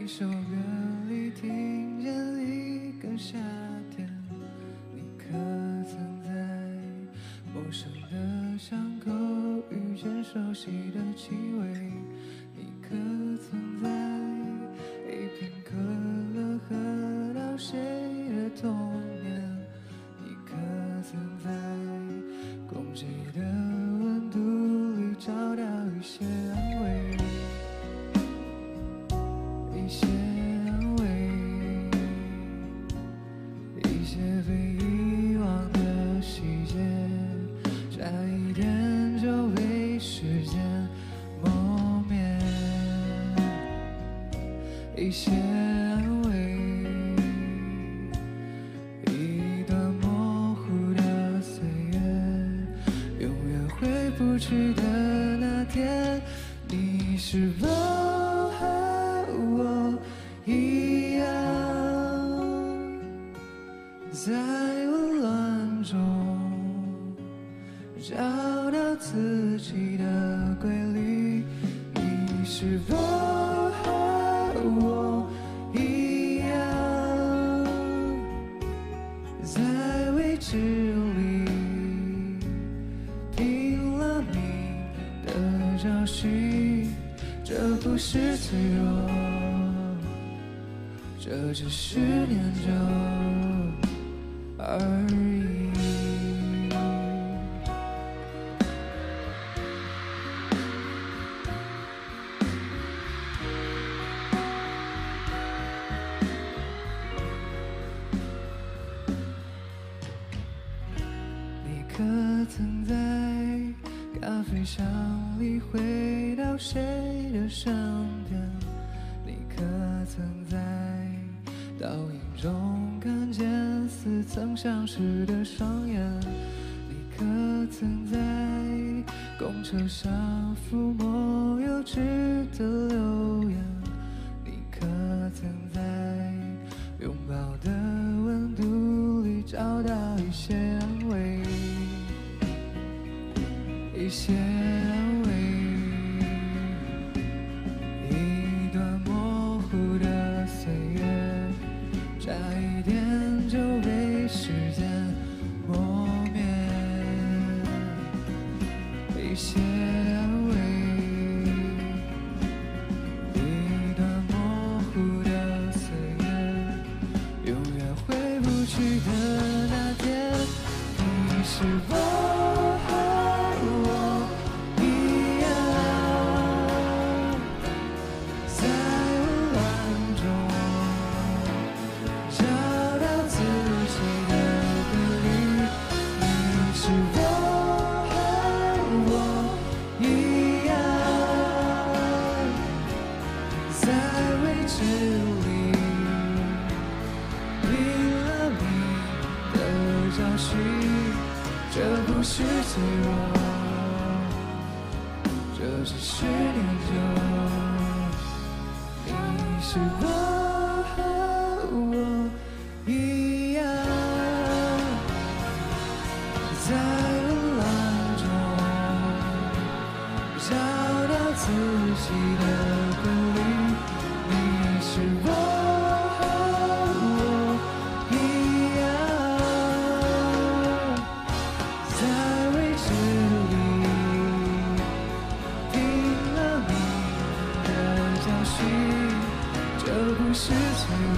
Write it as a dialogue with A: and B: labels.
A: 首歌里听见一个夏天，你可曾在陌生的巷口遇见熟悉的气味？你可曾在一瓶可乐喝到谁的童年？你可曾在空气的温度里找到一些安慰？一些安慰，一些被遗忘的细节，差一点就被时间磨灭。一些安慰，一段模糊的岁月，永远回不去的那天，你是否我一样，在混乱中找到自己的规律。你是否和我一样，在未知里拼了命的找寻？这不是脆弱，这只是念旧而已。你可曾在咖啡香里回到谁的身边？你可曾在倒影中看见似曾相识的双眼？你可曾在公车上抚摸幼稚的留言？你可曾在拥抱的温度里找到一些安慰？一些安慰，一段模糊的岁月，差一点就被时间磨灭。一些安慰，一段模糊的岁月，永远回不去的那天，你是否这不是脆弱，这只是念旧。你是否和我一样，在混乱中找到自己的规律？你是否这不是脆